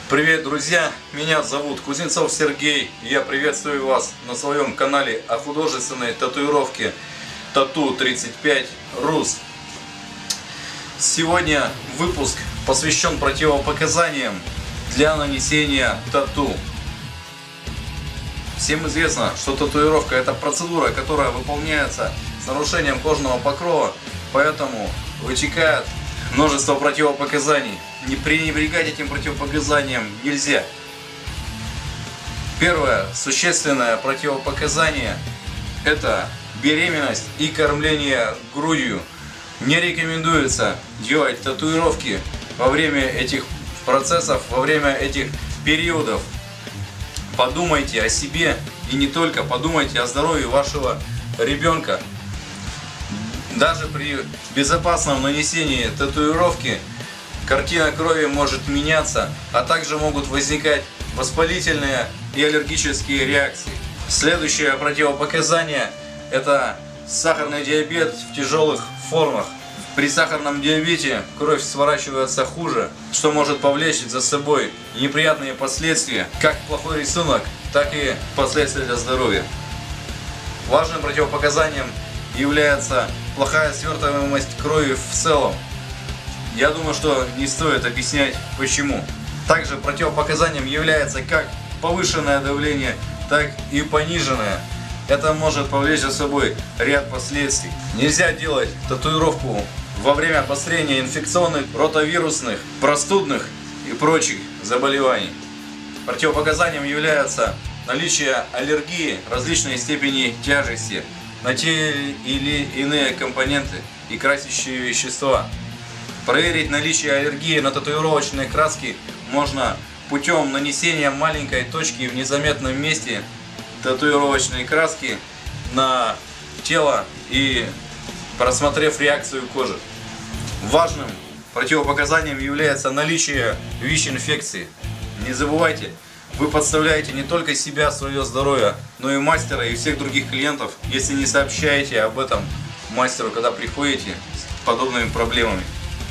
Привет, друзья! Меня зовут Кузнецов Сергей, и я приветствую вас на своем канале о художественной татуировке Тату 35 Рус. Сегодня выпуск посвящен противопоказаниям для нанесения тату. Всем известно, что татуировка — это процедура, которая выполняется с нарушением кожного покрова, поэтому вытекает множество противопоказаний. Не пренебрегать этим противопоказанием нельзя. Первое существенное противопоказание – это беременность и кормление грудью. Не рекомендуется делать татуировки во время этих процессов, во время этих периодов. Подумайте о себе и не только, подумайте о здоровье вашего ребенка. Даже при безопасном нанесении татуировки картина крови может меняться, а также могут возникать воспалительные и аллергические реакции. Следующее противопоказание – это сахарный диабет в тяжелых формах. При сахарном диабете кровь сворачивается хуже, что может повлечь за собой неприятные последствия, как плохой рисунок, так и последствия для здоровья. Важным противопоказанием является плохая свертываемость крови в целом. Я думаю, что не стоит объяснять почему. Также противопоказанием является как повышенное давление, так и пониженное. Это может повлечь за собой ряд последствий. Нельзя делать татуировку во время обострения инфекционных, ротовирусных, простудных и прочих заболеваний. Противопоказанием является наличие аллергии различной степени тяжести на те или иные компоненты и красящие вещества. Проверить наличие аллергии на татуировочные краски можно путем нанесения маленькой точки в незаметном месте татуировочной краски на тело и просмотрев реакцию кожи. Важным противопоказанием является наличие ВИЧ-инфекции. Не забывайте, вы подставляете не только себя, свое здоровье, но и мастера и всех других клиентов, если не сообщаете об этом мастеру, когда приходите с подобными проблемами.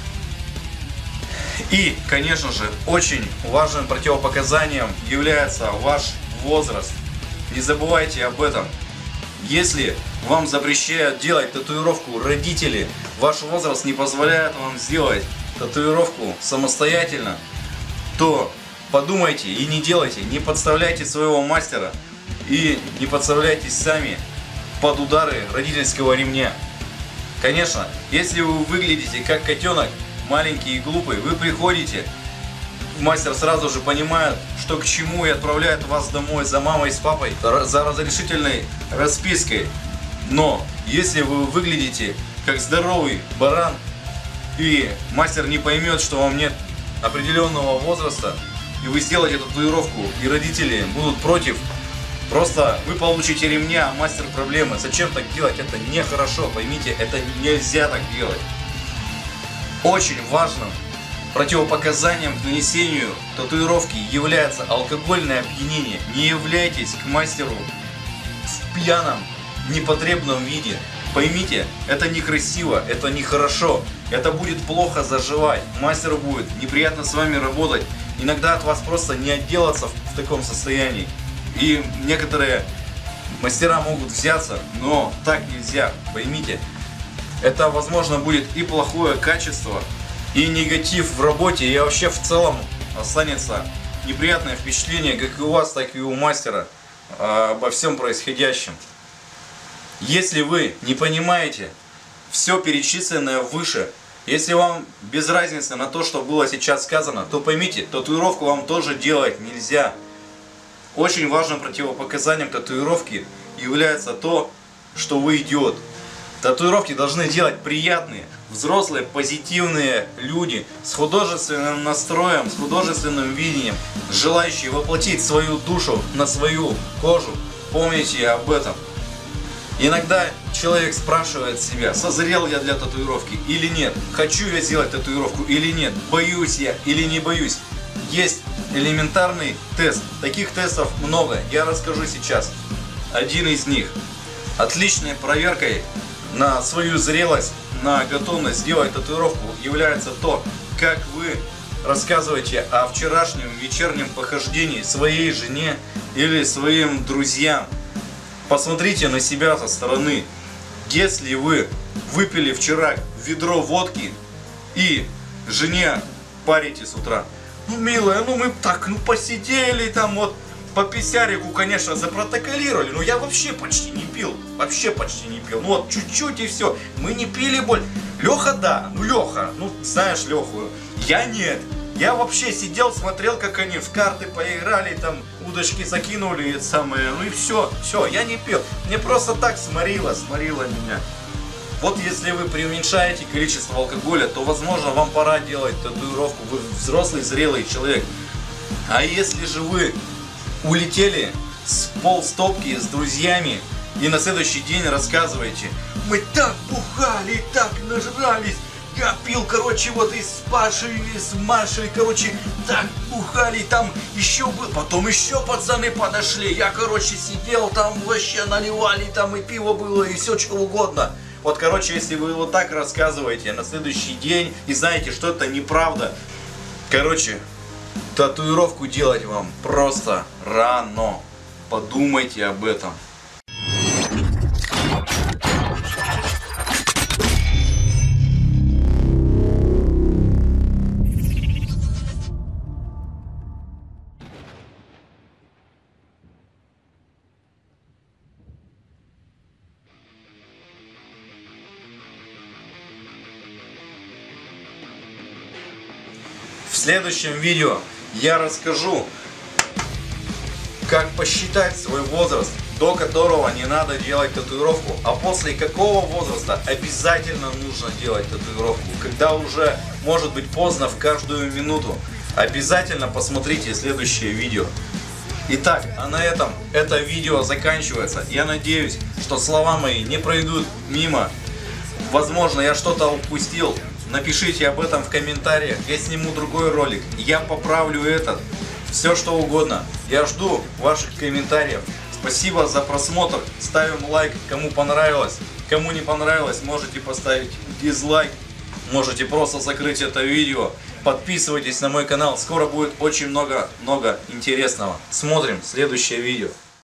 И, конечно же, очень важным противопоказанием является ваш возраст. Не забывайте об этом. Если вам запрещают делать татуировку родители, ваш возраст не позволяет вам сделать татуировку самостоятельно, то подумайте и не делайте, не подставляйте своего мастера и не подставляйтесь сами под удары родительского ремня. Конечно, если вы выглядите как котенок, маленький и глупый, вы приходите, мастер сразу же понимает, что к чему, и отправляет вас домой за мамой с папой, за разрешительной распиской. Но если вы выглядите как здоровый баран, и мастер не поймет, что вам нет определенного возраста, и вы сделаете татуировку, и родители будут против, просто вы получите ремня, а мастер проблемы. Зачем так делать? Это нехорошо, поймите, это нельзя так делать. Очень важным противопоказанием к нанесению татуировки является алкогольное опьянение. Не являйтесь к мастеру в пьяном, непотребном виде. Поймите, это некрасиво, это нехорошо, это будет плохо заживать. Мастеру будет неприятно с вами работать. Иногда от вас просто не отделаться в таком состоянии. И некоторые мастера могут взяться, но так нельзя, поймите. Это, возможно, будет и плохое качество, и негатив в работе, и вообще в целом останется неприятное впечатление как и у вас, так и у мастера обо всем происходящем. Если вы не понимаете все перечисленное выше, если вам без разницы на то, что было сейчас сказано, то поймите, татуировку вам тоже делать нельзя. Очень важным противопоказанием татуировки является то, что вы идиот. Татуировки должны делать приятные, взрослые, позитивные люди с художественным настроем, с художественным видением, желающие воплотить свою душу на свою кожу. Помните об этом. Иногда человек спрашивает себя, созрел я для татуировки или нет, хочу я сделать татуировку или нет, боюсь я или не боюсь. Есть элементарный тест, таких тестов много, я расскажу сейчас один из них. Отличной проверкой на свою зрелость, на готовность сделать татуировку является то, как вы рассказывайте о вчерашнем вечернем похождении своей жене или своим друзьям. Посмотрите на себя со стороны. Если вы выпили вчера ведро водки и жене парите с утра: ну, милая, ну мы так, ну посидели там вот, по писярику, конечно, запротоколировали, но я вообще почти не пил, ну вот чуть-чуть и все, мы не пили больше. Леха, да, ну Леха, ну знаешь Леху, я нет. Я вообще сидел, смотрел, как они в карты поиграли, там удочки закинули, и самое, ну и все, я не пил. Мне просто так сморило меня. Вот если вы преуменьшаете количество алкоголя, то, возможно, вам пора делать татуировку. Вы взрослый, зрелый человек. А если же вы улетели с полстопки с друзьями и на следующий день рассказываете: мы так бухали, так нажрались, я пил, короче, вот и с Пашей, и с Машей, короче, так бухали, там еще был, потом еще пацаны подошли, я, короче, сидел, там вообще наливали, там и пиво было, и все что угодно. Вот, короче, если вы вот так рассказываете на следующий день и знаете, что это неправда, короче, татуировку делать вам просто рано. Подумайте об этом. В следующем видео я расскажу, как посчитать свой возраст, до которого не надо делать татуировку, а после какого возраста обязательно нужно делать татуировку, когда уже может быть поздно в каждую минуту. Обязательно посмотрите следующее видео. Итак, а на этом это видео заканчивается. Я надеюсь, что слова мои не пройдут мимо. Возможно, я что-то упустил. Напишите об этом в комментариях, я сниму другой ролик, я поправлю этот, все что угодно. Я жду ваших комментариев. Спасибо за просмотр, ставим лайк, кому понравилось. Кому не понравилось, можете поставить дизлайк, можете просто закрыть это видео. Подписывайтесь на мой канал, скоро будет очень много интересного. Смотрим следующее видео.